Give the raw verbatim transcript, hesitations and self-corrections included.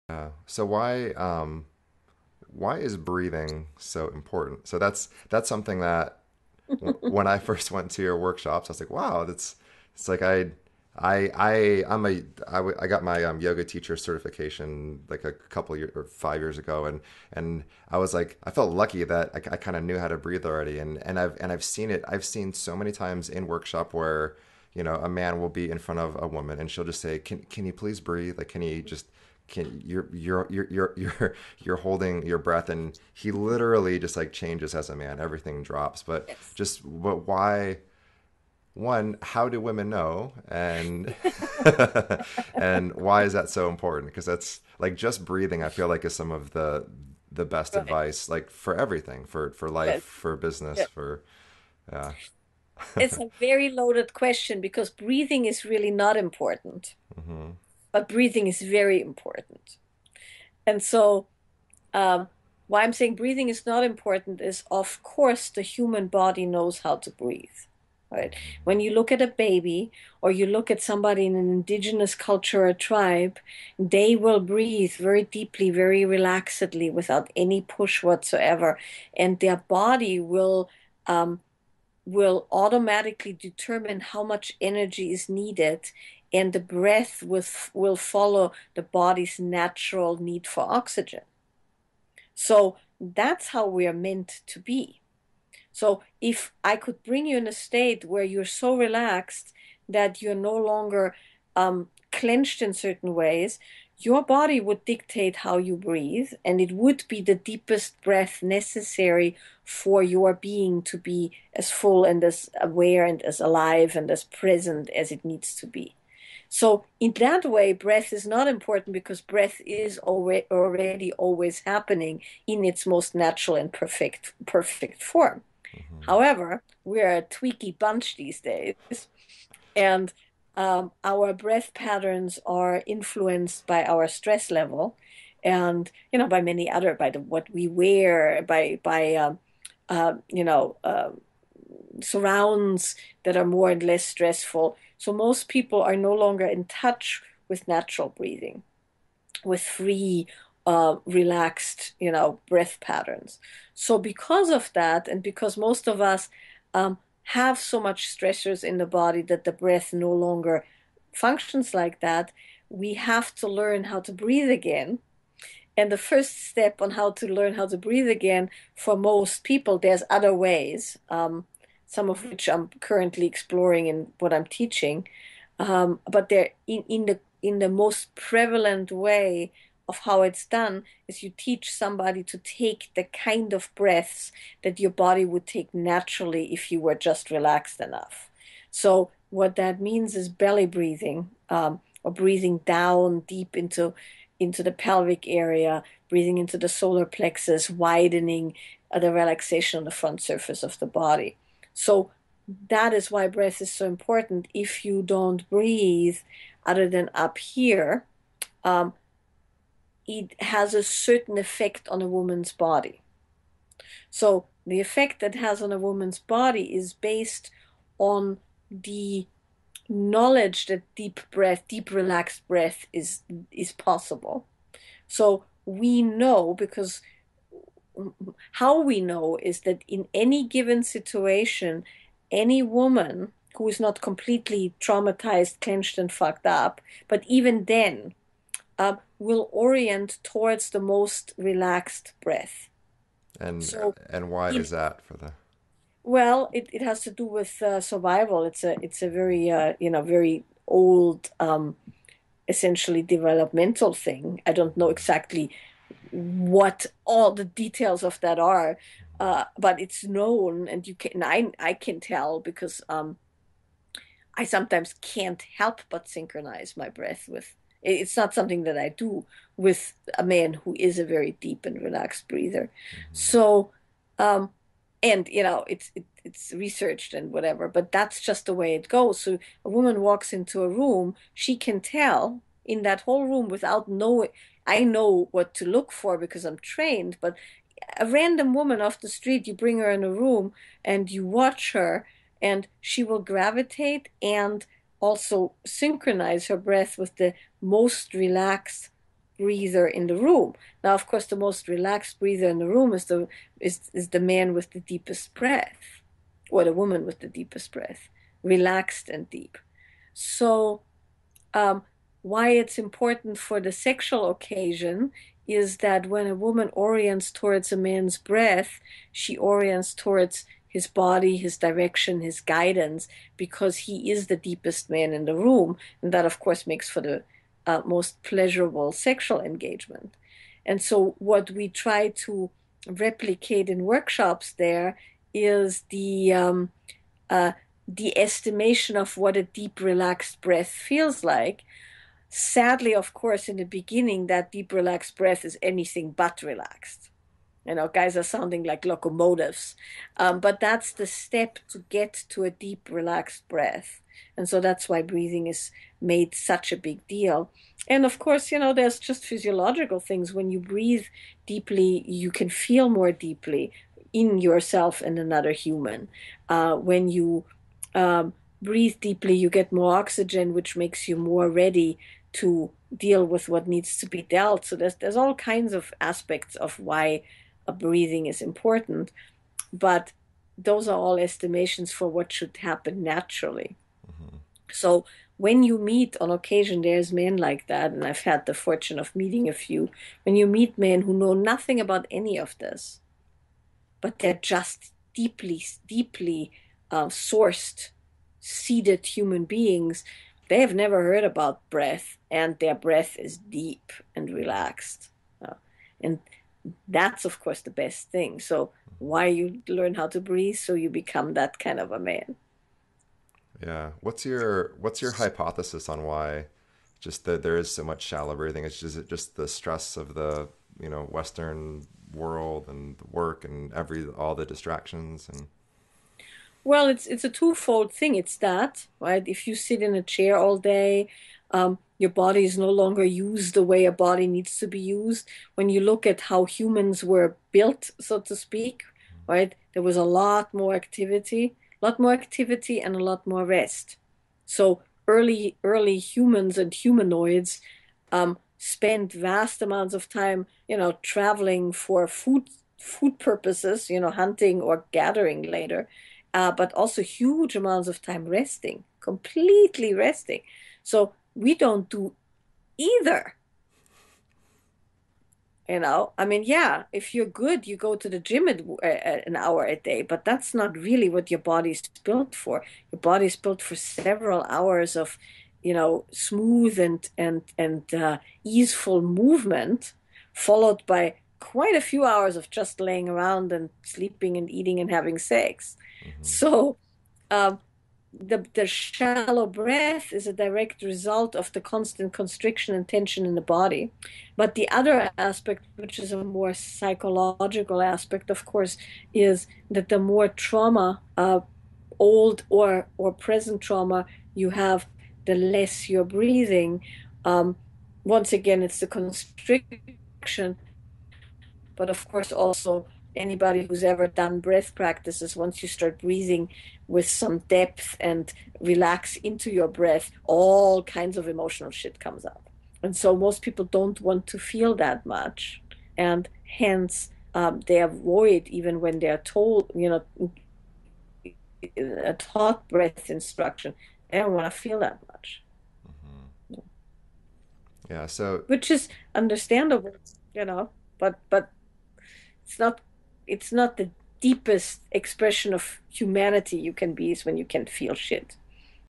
Yeah. So why um why is breathing so important? So that's that's something that w- when I first went to your workshops, I was like, wow, that's it's like I I I I'm a I, w- I got my um, yoga teacher certification like a couple years or five years ago, and and I was like I felt lucky that I, I kind of knew how to breathe already, and and I've and I've seen it I've seen so many times in workshop where you know a man will be in front of a woman and she'll just say, can can you please breathe, like can you just can you're you're you're you're you're you're holding your breath, and he literally just like changes as a man, everything drops. But Yes. just what why one, how do women know, and and why is that so important? Because that's like just breathing, I feel like is some of the the best Right. advice like for everything, for for life, Well, for business, yeah. for yeah. It's a very loaded question because breathing is really not important, Hmm. but breathing is very important. And so, um, why I'm saying breathing is not important is, of course, the human body knows how to breathe, right? When you look at a baby or you look at somebody in an indigenous culture or tribe, they will breathe very deeply, very relaxedly, without any push whatsoever, and their body will um, will automatically determine how much energy is needed, and the breath will, will follow the body's natural need for oxygen. So that's how we are meant to be. So if I could bring you in a state where you're so relaxed that you're no longer um, clenched in certain ways, your body would dictate how you breathe, and it would be the deepest breath necessary for your being to be as full and as aware and as alive and as present as it needs to be. So in that way, breath is not important because breath is already already always happening in its most natural and perfect perfect form. Hmm. However, we're a tweaky bunch these days, and um, our breath patterns are influenced by our stress level, and you know by many other by the what we wear, by by um, uh, you know uh, surrounds that are more and less stressful. So most people are no longer in touch with natural breathing, with free, uh, relaxed, you know, breath patterns. So because of that, and because most of us um, have so much stressors in the body that the breath no longer functions like that, we have to learn how to breathe again. And the first step on how to learn how to breathe again for most people, there's other ways, um, some of which I'm currently exploring in what I'm teaching. Um, but they're in, in the in the most prevalent way of how it's done is you teach somebody to take the kind of breaths that your body would take naturally if you were just relaxed enough. So what that means is belly breathing, um, or breathing down deep into into the pelvic area, breathing into the solar plexus, widening uh, the relaxation on the front surface of the body. So that is why breath is so important. If you don't breathe other than up here, um, it has a certain effect on a woman's body. So the effect that has on a woman's body is based on the knowledge that deep breath, deep relaxed breath is is possible. So we know because how we know is that in any given situation, any woman who is not completely traumatized, clenched, and fucked up, but even then, uh, will orient towards the most relaxed breath. and So, and why in is that for the well, it, it has to do with uh, survival. It's a it's a very uh, you know very old, um, essentially developmental thing. I don't know exactly what all the details of that are, uh, but it's known, and you can I I can tell because um, I sometimes can't help but synchronize my breath with. It's not something that I do with a man who is a very deep and relaxed breather. Mhm. So, um, and you know, it's it, it's researched and whatever, but that's just the way it goes. So a woman walks into a room, she can tell in that whole room without knowing. I know what to look for because I'm trained, but a random woman off the street, you bring her in a room and you watch her, and she will gravitate and also synchronize her breath with the most relaxed breather in the room. Now, of course, the most relaxed breather in the room is the is is the man with the deepest breath, or the woman with the deepest breath, relaxed and deep. So, um, why it's important for the sexual occasion is that when a woman orients towards a man's breath, she orients towards his body, his direction, his guidance, because he is the deepest man in the room. And that, of course, makes for the uh, most pleasurable sexual engagement. And so, what we try to replicate in workshops there is the um, uh, the estimation of what a deep, relaxed breath feels like. Sadly, of course, in the beginning, that deep, relaxed breath is anything but relaxed. You know, guys are sounding like locomotives. Um, but that's the step to get to a deep, relaxed breath. And so that's why breathing is made such a big deal. And of course, you know, there's just physiological things. When you breathe deeply, you can feel more deeply in yourself and another human. Uh, when you um, breathe deeply, you get more oxygen, which makes you more ready to deal with what needs to be dealt. So there's there's all kinds of aspects of why a breathing is important, but those are all estimations for what should happen naturally. Hmm. So when you meet on occasion, there's men like that, and I've had the fortune of meeting a few. When you meet men who know nothing about any of this, but they're just deeply, deeply uh, sourced, seated human beings. They have never heard about breath, and their breath is deep and relaxed. Uh, and that's, of course, the best thing. So, why you learn how to breathe? So you become that kind of a man. Yeah. What's your what's your hypothesis on why just that there is so much shallow breathing? It's just, is it just the stress of the, you know, Western world and the work and every all the distractions and Well, it's it's a twofold thing. It's that, right? If you sit in a chair all day, um, your body is no longer used the way a body needs to be used. When you look at how humans were built, so to speak, right? There was a lot more activity, a lot more activity and a lot more rest. So early early humans and humanoids um, spent vast amounts of time, you know, traveling for food food purposes, you know, hunting or gathering later, uh, but also huge amounts of time resting, completely resting. So we don't do either. You know, I mean, yeah, if you're good, you go to the gym at, uh, an hour a day, but that's not really what your body's built for. Your body's built for several hours of, you know, smooth and and and uh, easeful movement, followed by quite a few hours of just laying around and sleeping and eating and having sex. hmm. So, um, the the shallow breath is a direct result of the constant constriction and tension in the body. But the other aspect, which is a more psychological aspect, of course, is that the more trauma, uh, old or or present trauma you have, the less you're breathing. Um, Once again, it's the constriction, but of course, also anybody who's ever done breath practices, once you start breathing with some depth and relax into your breath, all kinds of emotional shit comes up. And so most people don't want to feel that much. And hence, um, they avoid, even when they're told, you know, a taught breath instruction, they don't want to feel that much, Hmm. Yeah. So which is understandable, you know, but, but It's not it's not the deepest expression of humanity you can be is when you can feel shit.